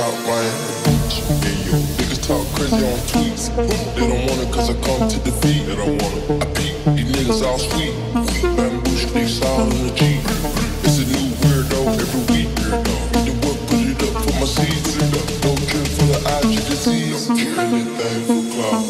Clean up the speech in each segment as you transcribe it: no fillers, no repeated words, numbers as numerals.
top Miami Beach. Yeah, yo, niggas talk crazy on tweets. They don't want it cause I come to defeat. They don't want it. I peep, these niggas all sweet. Bamboo sticks all in the Jeep. It's a new weirdo every week. The work put it up for my seeds. Don't care for the eyes you can see. I'm killing that thing for clout.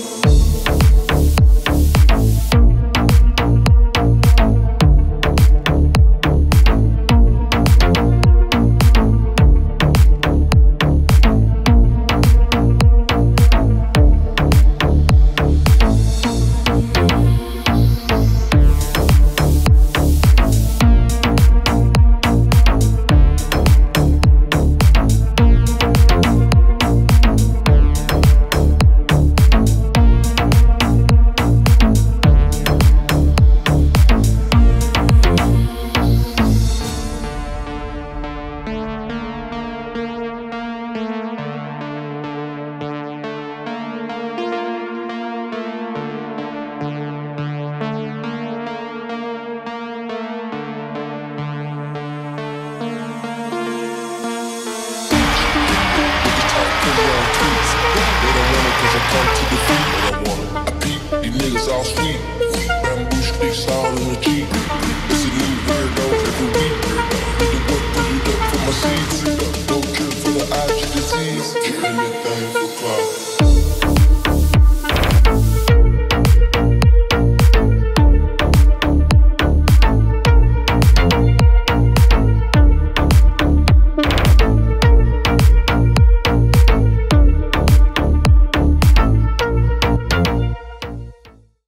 They don't want it cause I come to defeat. They don't want it. I peep, these niggas all sweet.